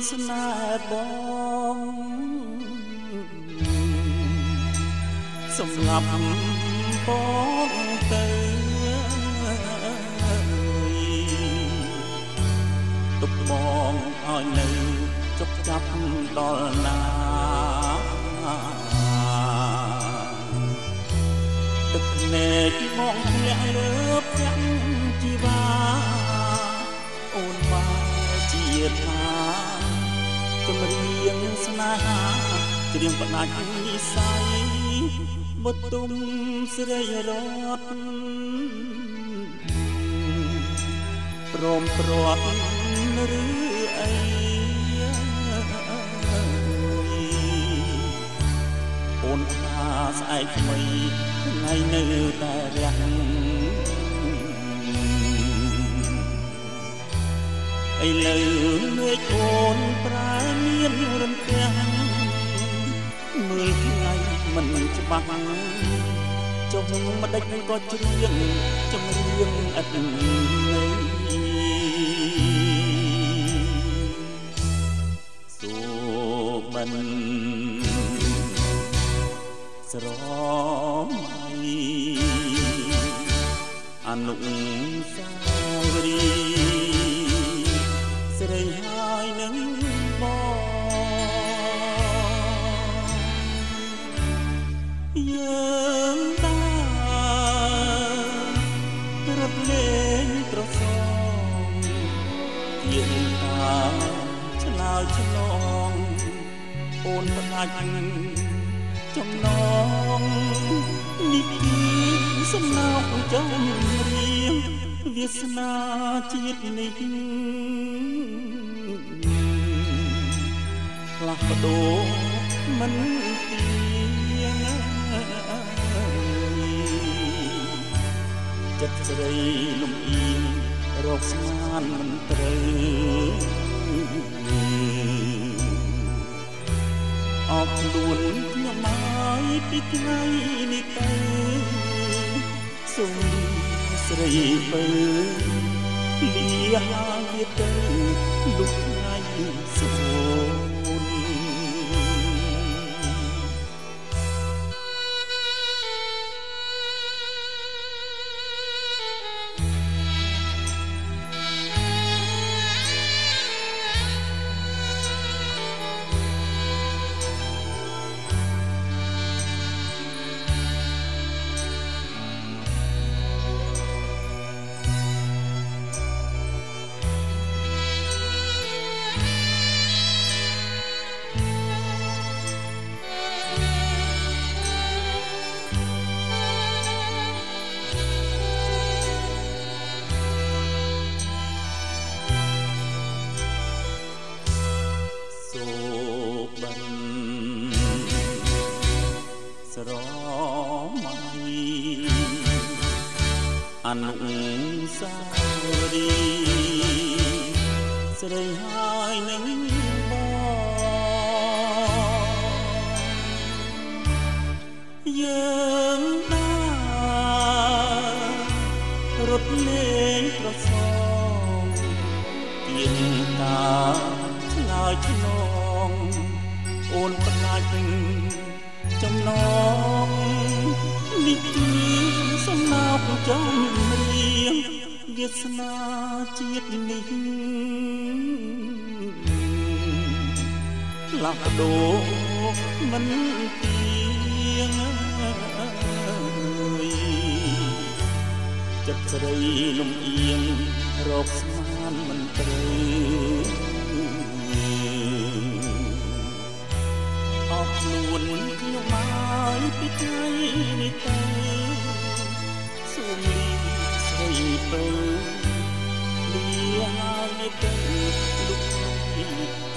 ស្នេហ៍បងសម្រាប់បងទៅទុកបងឲ្យនៅចុកចាប់ដល់ណាទឹកភ្នែកបងធ្លាក់លើផ្ទាំងជីវាអូនមកជាថាចម្រៀងស្នេហាច្រៀងផ្ដាច់និស័យបុទុំស្រីរតព្រមព្រាត់ឬអីអូនថាស្អែកថ្មីថ្ងៃនៅតែរាំងឥឡូវមេឃអូនប្រែមានរន្ទាំងមើលថ្ងៃមិនច្បាស់ចុះម្ដេចក៏ច្រៀងចម្រៀងឥតន័យសូបិនស្រមៃអនុសាវរីយ៍ស្រីហើយនឹងបងយើងដើររត់លេងត្រសងទៀងតាឆ្លើយឆ្លងអូនផ្ដាច់ចំណងនេះគឺសំណោកចម្រៀងវាសនាជាតិនេះផ្លាស់ប្ដូរមិនទៀងចិត្តស្រីលំអៀងរកស្មានមិនត្រូវអបខ្លួនខ្ញុំមកពីថ្ងៃនេះទៅសូមស្រីបើលាហើយទៅលុបថ្ងៃសូនស្រមៃអនុសាវរីយ៍ស្រីហើយនឹងបងយើងដើររត់លេងប្រសងទៀងតាឆ្លើយឆ្លងអូនផ្ដាច់ចំណងនេះគឺសំណោកចម្រៀងវាសនាជាតិនេះផ្លាស់ប្ដូរមិនទៀងចិត្តស្រីលំអៀងរកស្មានមិនត្រូវអបខ្លួនខ្ញុំមកពីថ្ងៃនេះទៅសូមលីស្រីបើលាហើយទៅលុប